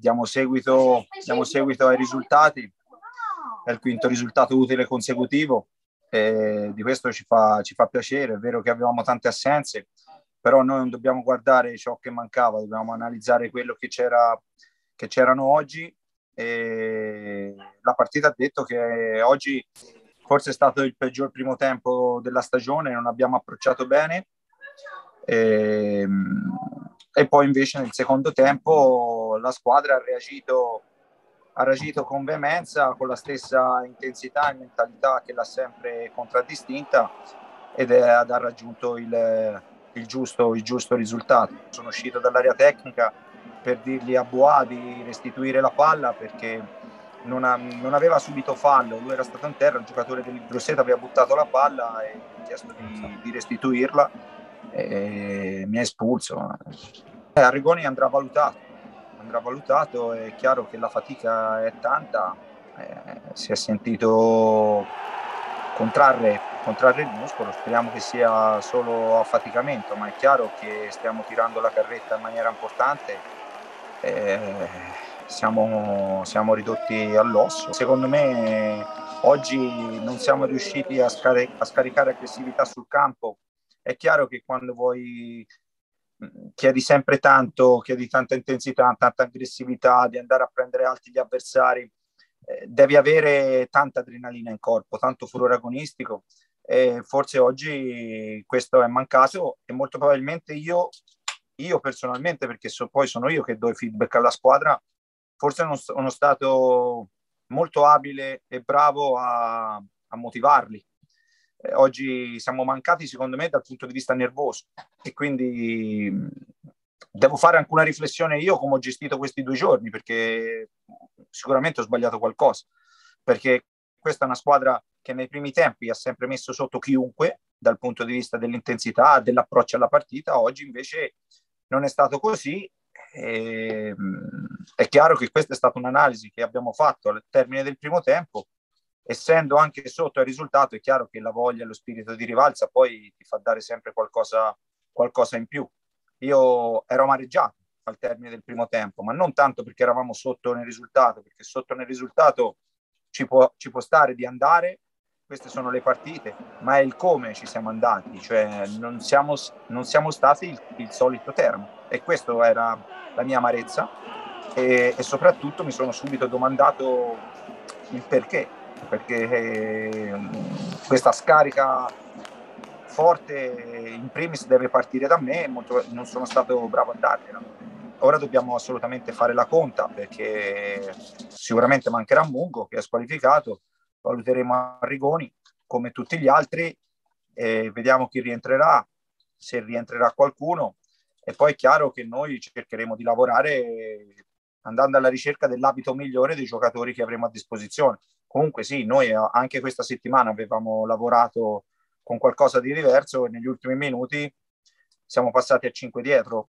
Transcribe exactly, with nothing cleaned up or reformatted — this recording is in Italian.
diamo seguito, diamo seguito ai risultati, è il quinto risultato utile consecutivo e di questo ci fa, ci fa piacere. È vero che avevamo tante assenze, però noi non dobbiamo guardare ciò che mancava, dobbiamo analizzare quello che c'era, che c'erano oggi. E la partita ha detto che oggi forse è stato il peggior primo tempo della stagione, non abbiamo approcciato bene e, e poi invece nel secondo tempo la squadra ha reagito, ha reagito con veemenza, con la stessa intensità e mentalità che l'ha sempre contraddistinta ed è, ha raggiunto il, il, giusto, il giusto risultato. Sono uscito dall'area tecnica per dirgli a Boa di restituire la palla perché non, ha, non aveva subito fallo, lui era stato in terra, il giocatore del Grosseto aveva buttato la palla e mi ha chiesto di, di restituirla e mi ha espulso. Eh, Arrigoni andrà valutato, andrà valutato, è chiaro che la fatica è tanta, eh, si è sentito contrarre, contrarre il muscolo, speriamo che sia solo affaticamento, ma è chiaro che stiamo tirando la carretta in maniera importante. Eh, siamo, siamo ridotti all'osso. Secondo me oggi non siamo riusciti a, scaric- a scaricare aggressività sul campo. È chiaro che quando vuoi chiedi sempre tanto, chiedi tanta intensità, tanta aggressività, di andare a prendere alti gli avversari, eh, devi avere tanta adrenalina in corpo, tanto furore agonistico. E forse oggi questo è mancato e molto probabilmente io io personalmente, perché so, poi sono io che do i feedback alla squadra, forse non sono stato molto abile e bravo a, a motivarli. Eh, oggi siamo mancati, secondo me, dal punto di vista nervoso e quindi mh, devo fare anche una riflessione io come ho gestito questi due giorni, perché sicuramente ho sbagliato qualcosa, perché questa è una squadra che nei primi tempi ha sempre messo sotto chiunque dal punto di vista dell'intensità, dell'approccio alla partita. Oggi invece non è stato così. E, è chiaro che questa è stata un'analisi che abbiamo fatto al termine del primo tempo, essendo anche sotto il risultato. È chiaro che la voglia e lo spirito di rivalsa poi ti fa dare sempre qualcosa, qualcosa in più. Io ero amareggiato al termine del primo tempo, ma non tanto perché eravamo sotto nel risultato, perché sotto nel risultato ci può, ci può stare di andare, queste sono le partite, ma è il come ci siamo andati, cioè non siamo, non siamo stati il, il solito Teramo, e questa era la mia amarezza e, e soprattutto mi sono subito domandato il perché, perché eh, questa scarica forte in primis deve partire da me, molto, non sono stato bravo a dargliela. Ora dobbiamo assolutamente fare la conta perché sicuramente mancherà Mungo che è squalificato, valuteremo Arrigoni come tutti gli altri e vediamo chi rientrerà, se rientrerà qualcuno, e poi è chiaro che noi cercheremo di lavorare andando alla ricerca dell'abito migliore dei giocatori che avremo a disposizione. Comunque sì, noi anche questa settimana avevamo lavorato con qualcosa di diverso e negli ultimi minuti siamo passati a cinque dietro,